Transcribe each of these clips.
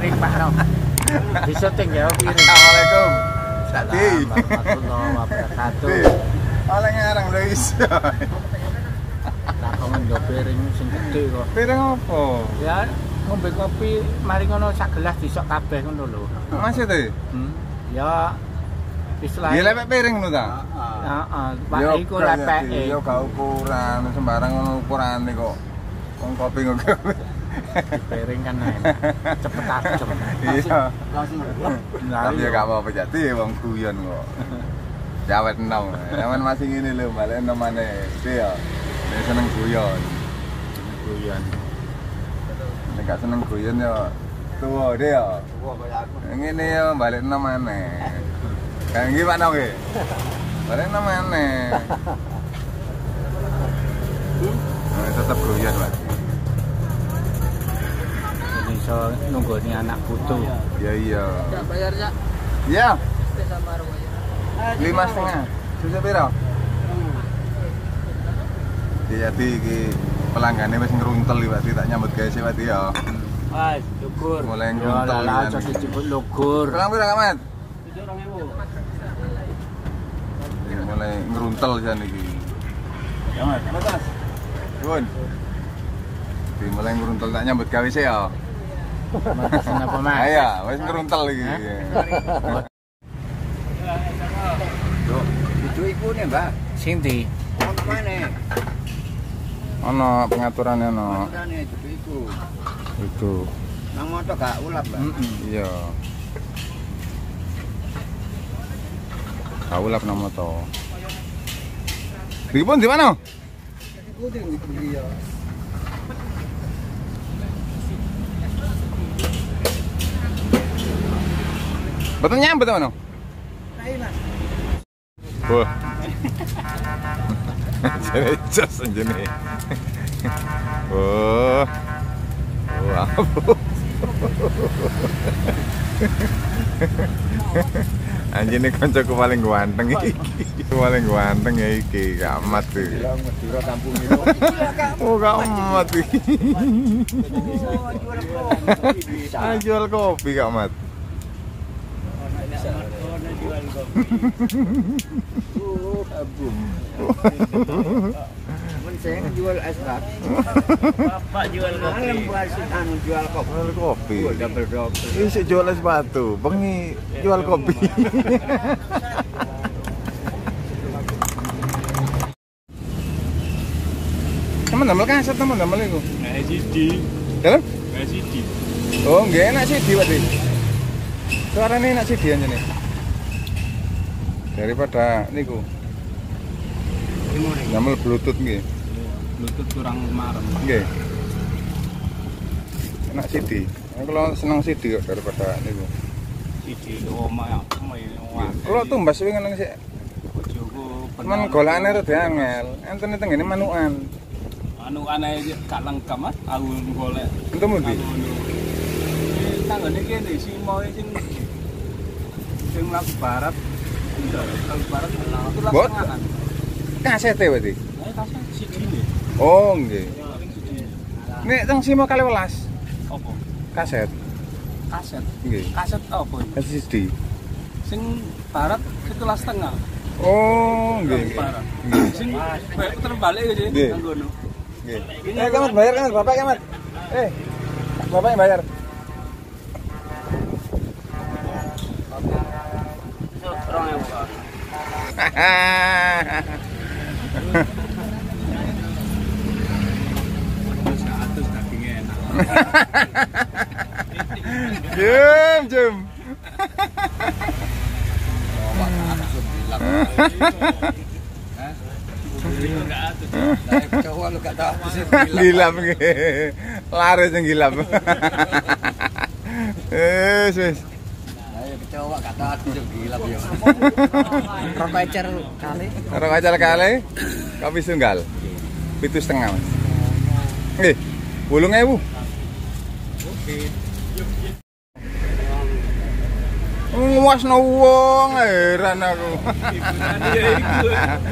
piring Pak Ro. Disyuting ya piring. Assalamualaikum. Tadi. Warahmatullahi wabarakatuh. Oleh ngarang lho iso. Lah kok nggo piring sing gedhe kok. Piring apa? Ya ngombe kopi mari ngono sak gelas disok kabeh ngono lho. Masih tuh? Ya istilahnya. Ya lepek piring lho ta? Heeh, Pak iku lepeke. Yo gak ukuran sembarang ngono ukurane kok. Wong kopi kok. Piring kan cepet adem. Iya. Langsung. Tapi ya gak apa-apa jadi wong guyon kok. Jawet enom. Zaman masih ngene lho, balik enom maneh. Iya. Nek seneng guyon. Guyon. Nek gak seneng guyon yo tuwa deh yo. Tuwa kaya aku. Ngene yo balik enom maneh. Kayak nggih Pak Nong nggih. Balik enom maneh. Tetap guyon, Pak. Iso nunggoni anak putu. Ya iya. Cak bayar Cak. Iya. Sama bayar. 5,5. Susah piro? Jadi iki pelanggane wis ngruntel iki Pak, tak nyambut gawe sih Pak ya. Mas, lugur. Mulai ngruntel. Ya lah aja disebut lugur. Kurang piro Kak Mat? 7.000. Mulai ngruntel jan iki. Ya Mat, Mas. Nuwun. Di mulai ngruntel tak nyambut gawe sih ya. Matasin apa Mas? Iya, wis ngruntel iki. Itu iku nih, Mbak. Sinti. Mana? Ono pengaturannya ono. Mana itu? Itu. Nang motor gak ulap, Mbak. Iya. Kaulap nang moto. Pripun di mana? Iku di ya. Betul nyambut mana? Kae, Mas. Wah. Jadi jas anjene. Wah. Wah. Anjene kancaku paling ganteng iki. Paling ganteng ya iki, gak amat tuh. Madura kampung itu. Oh, gak amat iki. Jual kopi gak amat. Abum. Men saya jual es batu. Bapak jual kopi. Malam buasin anu jual kopi. Jual kopi. Double. Isi jual es batu, bengi jual kopi. Teman damel kaset teman damel iku. Nek CD. Dalam? Nek CD. Oh, nggih enak CD berarti. Suarane enak CD anjene. Daripada niku. Damel Bluetooth nggih. Bluetooth kurang marem. Nggih. Enak CD. Kalau seneng CD kok daripada niku. CD omah Kalau tumbas wingi nang sik. bojoku Men golekane rada angel. Enten tengene manukan. anu aneh gak lengkap Mas, aku golek. Entuk mundi? Tanggane kene simo sing mlaku barat. Mlaku barat itu Bot? lapangan. Kasete berarti. Kaset CD ne. Oh, nggih. Nek teng Simo 12 Apa? kaset. Kaset. Nggih. Kaset apa? SSD. Sing barat 11,5. Oh, nggih. Barat. Nggih. Sing puter balik gitu Nggih. nang ngono. Nggih. Kamat bayar kan Bapak Kamat. Bapak yang bayar. Orang yang Terus dagingnya enak. Jem. Gilap nggih. Lare sing gilap. Wis. Ayo kecewa gak tahu hati gila ya. Rokok ecer kali. Karo acara kali kopi tunggal. 7,5 Mas. Nggih. 8.000. Oke. Nguasno wong heran aku. Hiburan ya iku.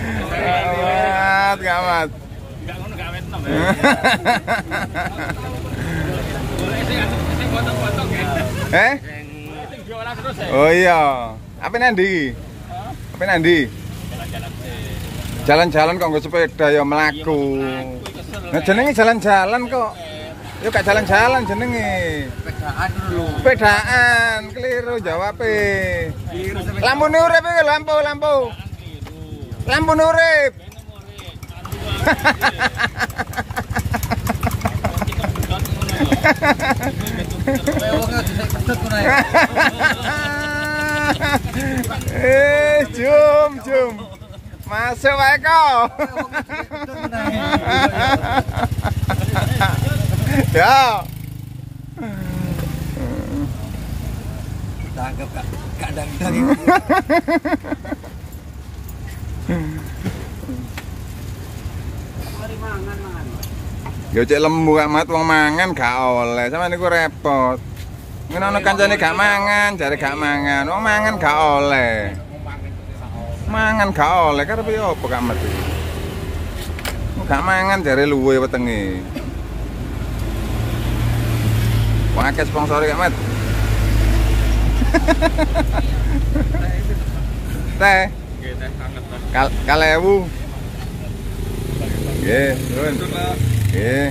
Gamat. Enggak ngono gak wetno ya. Boleh sing foto-foto ya. Eh? Oh iya. Apa nanti? Apa nanti? Jalan-jalan kok nggak sepeda ya melaku. Nah jenenge jalan-jalan kok. Yuk gak jalan-jalan jenenge. Sepedaan dulu. Sepedaan, keliru jawabe. Lampu urip iki lampu. Lampu urip. Jum. Masuk wae kok. Ya. Tangkap Kak Dang-dang. Mari mangan. Yo cek lembu gak mat wong mangan gak oleh. Sampeyan niku repot. Ngono kancane gak mangan, jare gak mangan. Wong mangan gak oleh. Mangan gak oleh karepe opo gak mati. Gak mangan jare luwe wetenge. Wong akeh sponsor gak mat. Teh. Nggih, teh anget, Mas. Kalewu. Nggih, nuwun. Nggih.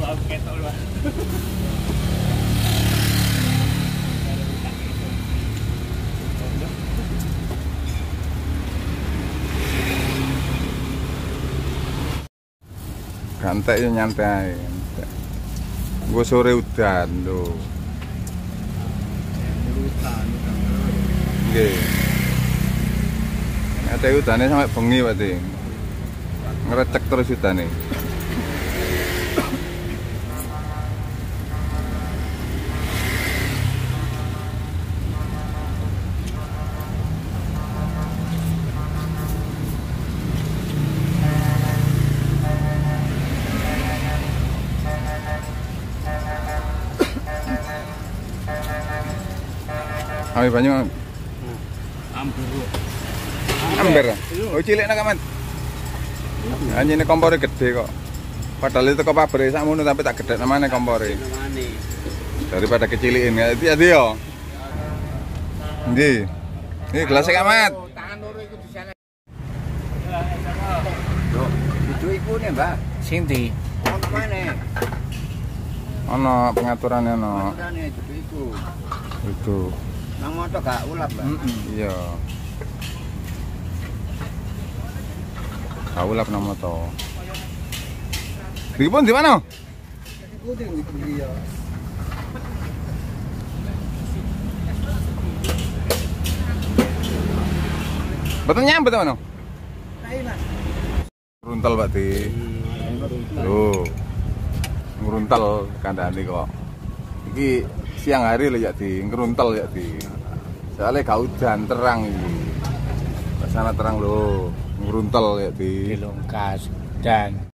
Gantek yo nyantai. Gue sore udan lho. Nggih. Ate udane sampe bengi berarti. Ngrecek terus udane. Ayo banyu. Amber. Oh cilik nak Mat. Anjene kompore gede kok. Padahal itu ke pabrik sakmono tapi tak gede namanya kompore. Daripada keciliin ya. Hati-hati yo. Ndi. Ini gelasnya Kak Mat. Tangan loro iku di sana. Yo, itu iku ne, Mbak. Sing ndi? Mana? Ono pengaturannya ono. Pengaturannya itu. Itu. Nang motor gak ulap, Mbak. Iya. Gak ulap nang motor. Ribon di mana? Betul nyambet mana? Ngeruntal berarti. Loh. Ngeruntal kandhane kok. Iki siang hari lho ya di ngeruntal ya di. Soalnya gak hujan terang iki. Sana terang lho. Ngeruntal ya di. Dilungkas dan